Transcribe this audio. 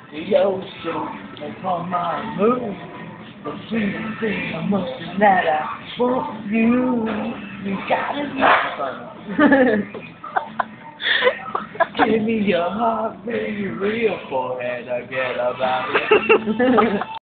The ocean is on my mood. The sweetest thing, emotion that I want you. You got it. Give me your heart, baby, real forehead. I get about it.